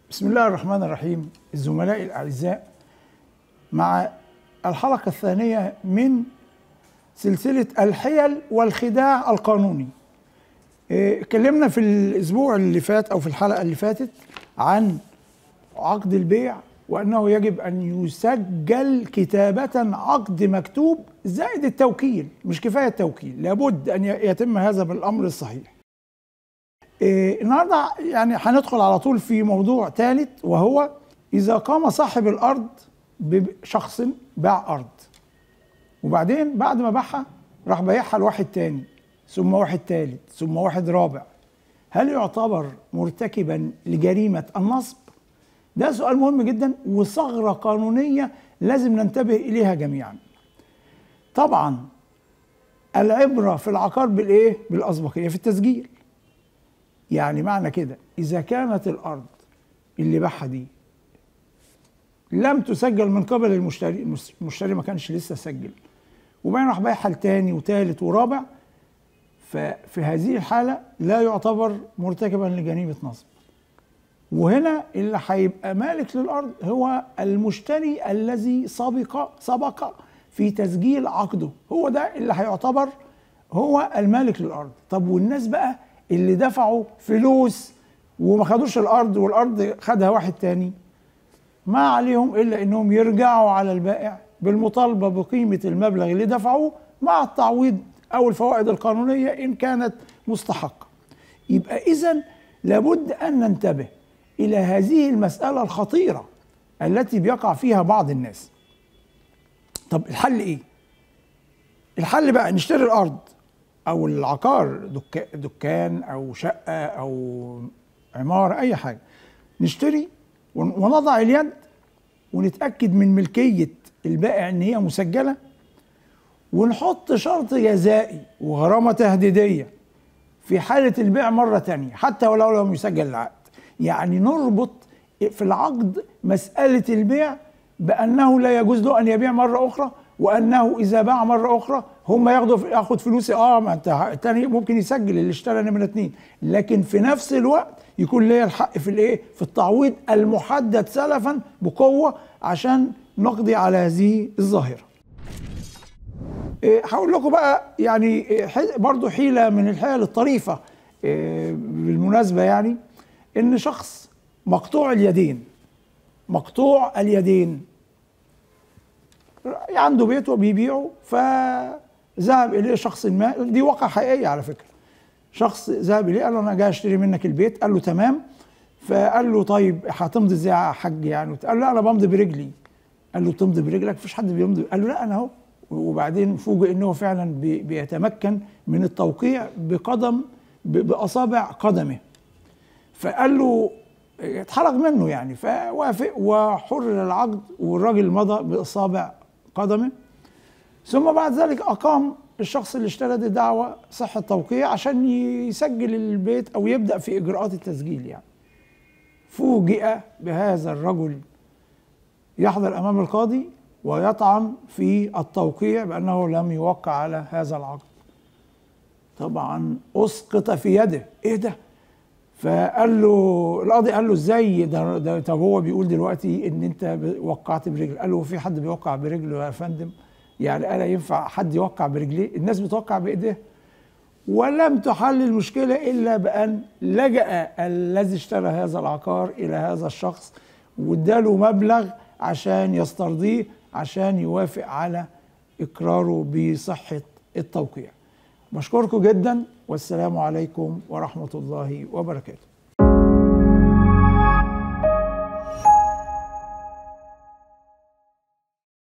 بسم الله الرحمن الرحيم. الزملاء الأعزاء، مع الحلقة الثانية من سلسلة الحيل والخداع القانوني. اتكلمنا في الأسبوع اللي فات أو في الحلقة اللي فاتت عن عقد البيع، وأنه يجب أن يسجل كتابة عقد مكتوب زائد التوكيل. مش كفاية التوكيل، لابد أن يتم هذا بالأمر الصحيح. النهارده يعني هندخل على طول في موضوع ثالث، وهو إذا قام صاحب الأرض بشخص باع أرض، وبعدين بعد ما باعها راح بايعها لواحد تاني، ثم واحد ثالث، ثم واحد رابع، هل يعتبر مرتكبا لجريمة النصب؟ ده سؤال مهم جدا وثغرة قانونية لازم ننتبه إليها جميعا. طبعا العبرة في العقار بالإيه؟ بالأسبقية في التسجيل. يعني معنى كده إذا كانت الأرض اللي باعها دي لم تسجل من قبل المشتري ما كانش لسه سجل، وبعدين راح بايعها لتاني وتالت ورابع، ففي هذه الحالة لا يعتبر مرتكبا لجريمة نصب. وهنا اللي هيبقى مالك للأرض هو المشتري الذي سبق في تسجيل عقده، هو ده اللي هيعتبر هو المالك للأرض. طب والناس بقى اللي دفعوا فلوس وما خدوش الأرض والأرض خدها واحد تاني، ما عليهم إلا إنهم يرجعوا على البائع بالمطالبة بقيمة المبلغ اللي دفعوه مع التعويض أو الفوائد القانونية إن كانت مستحقة. يبقى إذن لابد أن ننتبه إلى هذه المسألة الخطيرة التي بيقع فيها بعض الناس. طب الحل إيه؟ الحل بقى نشتري الأرض أو العقار، دكان أو شقة أو عمارة، أي حاجة، نشتري ونضع اليد ونتأكد من ملكية البائع إن هي مسجلة، ونحط شرط جزائي وغرامة تهديدية في حالة البيع مرة تانية حتى ولو لم يسجل العقد. يعني نربط في العقد مسألة البيع بأنه لا يجوز له أن يبيع مرة أخرى، وأنه إذا باع مرة أخرى هم ياخد فلوسي. ما أنت التاني ممكن يسجل اللي اشترى نمرة 2، لكن في نفس الوقت يكون ليا الحق في الإيه؟ في التعويض المحدد سلفا بقوة عشان نقضي على هذه الظاهرة. هقول لكم بقى يعني برضو حيلة من الحيل الطريفة بالمناسبة، يعني إن شخص مقطوع اليدين عنده بيت وبيبيعه، فذهب إليه شخص ما، دي واقعة حقيقية على فكرة. شخص ذهب إليه قال له أنا جاي أشتري منك البيت، قال له تمام. فقال له طيب هتمضي إزاي يا حاج يعني؟ قال له لا أنا بمضي برجلي. قال له تمضي برجلك؟ مفيش حد بيمضي. قال له لا أنا أهو. وبعدين فوجئ إنه فعلا بيتمكن من التوقيع بأصابع قدمه. فقال له اتحرج منه يعني، فوافق وحرر العقد، والراجل مضى بإصابع قدمه. ثم بعد ذلك أقام الشخص اللي اشترى دي دعوى صحة توقيع عشان يسجل البيت أو يبدأ في إجراءات التسجيل يعني. فوجئ بهذا الرجل يحضر أمام القاضي ويطعن في التوقيع بأنه لم يوقع على هذا العقد. طبعا أسقط في يده. إيه ده؟ فقال له القاضي، قال له ازاي ده طب هو بيقول دلوقتي ان انت وقعت برجل. قال له في حد بيوقع برجله يا فندم؟ يعني انا ينفع حد يوقع برجليه؟ الناس بتوقع بايديها. ولم تحل المشكله الا بان لجأ الذي اشترى هذا العقار الى هذا الشخص واداله مبلغ عشان يسترضيه، عشان يوافق على اقراره بصحه التوقيع. بشكركم جدا، والسلام عليكم ورحمة الله وبركاته.